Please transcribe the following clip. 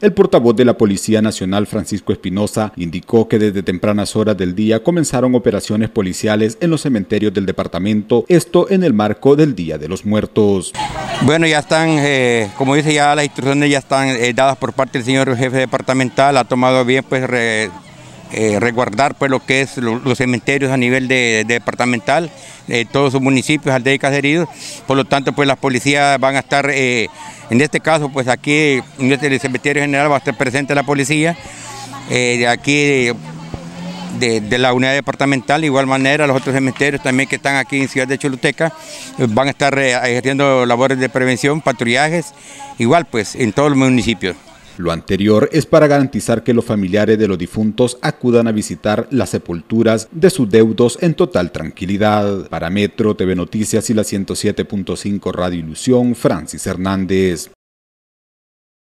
El portavoz de la Policía Nacional, Francisco Espinosa, indicó que desde tempranas horas del día comenzaron operaciones policiales en los cementerios del departamento, esto en el marco del Día de los Muertos. Bueno, ya están, como dice, ya las instrucciones ya están dadas por parte del señor jefe departamental, ha tomado bien pues resguardar pues lo que es los cementerios a nivel departamental, todos sus municipios, aldeas y caseríos. Por lo tanto, pues las policías van a estar, en este caso, pues aquí en este cementerio general va a estar presente la policía, de aquí de la unidad departamental. De igual manera, los otros cementerios también que están aquí en Ciudad de Choluteca van a estar ejerciendo labores de prevención, patrullajes, igual pues en todos los municipios. Lo anterior es para garantizar que los familiares de los difuntos acudan a visitar las sepulturas de sus deudos en total tranquilidad. Para Metro TV Noticias y la 107.5 Radio Ilusión, Francis Hernández.